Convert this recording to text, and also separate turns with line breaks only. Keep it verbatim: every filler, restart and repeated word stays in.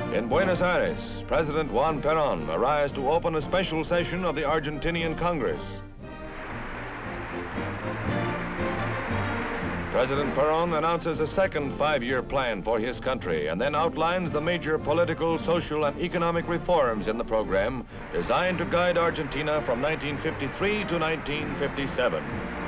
In Buenos Aires, President Juan Peron arrives to open a special session of the Argentinian Congress. President Peron announces a second five-year plan for his country and then outlines the major political, social, and economic reforms in the program designed to guide Argentina from nineteen fifty-three to nineteen fifty-seven.